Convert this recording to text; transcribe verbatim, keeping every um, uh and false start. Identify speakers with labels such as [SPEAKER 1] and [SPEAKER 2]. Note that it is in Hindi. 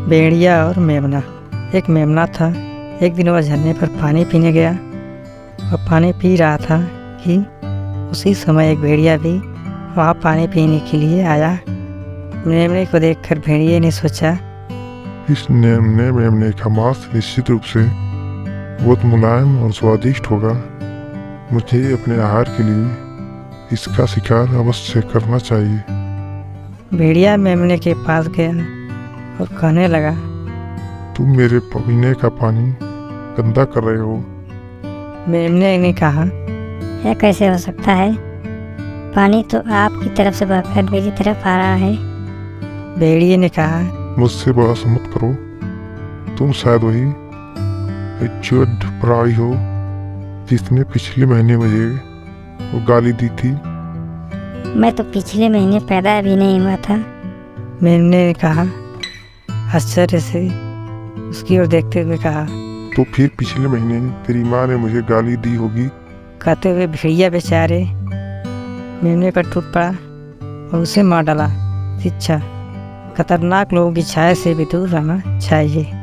[SPEAKER 1] भेड़िया और मेमना। एक मेमना था। एक दिन वह झरने पर पानी पीने गया और पानी पी रहा था कि उसी समय एक भेड़िया भी वहाँ पानी पीने के लिए आया। मेमने को देखकर भेड़िए ने सोचा,
[SPEAKER 2] इस मेमने मेमने का मांस निश्चित रूप से बहुत मुलायम और स्वादिष्ट होगा। मुझे अपने आहार के लिए इसका शिकार अवश्य करना चाहिए।
[SPEAKER 1] भेड़िया मेमने के पास गया और कहने लगा,
[SPEAKER 2] तुम मेरे पीने का पानी गंदा कर रहे हो।
[SPEAKER 1] मेमने ने कहा,
[SPEAKER 3] यह कैसे हो सकता है? पानी तो आपकी तरफ से बहकर मेरी तरफ आ रहा है।
[SPEAKER 1] भेड़िए ने कहा,
[SPEAKER 2] मुझसे बहस मत करो। तुम शायद वही रिचर्ड प्राई हो जिसने पिछले महीने मुझे वो गाली दी थी।
[SPEAKER 3] मैं तो पिछले महीने पैदा भी नहीं हुआ था।
[SPEAKER 1] मेमने ने कहा, आश्चर्य से उसकी ओर देखते हुए कहा,
[SPEAKER 2] तो फिर पिछले महीने तेरी माँ ने मुझे गाली दी होगी।
[SPEAKER 1] कहते हुए भेड़िया बेचारे मेमने पर टूट पड़ा और उसे मार डाला। शिक्षा: खतरनाक लोगों की छाया से भी दूर रहना चाहिए।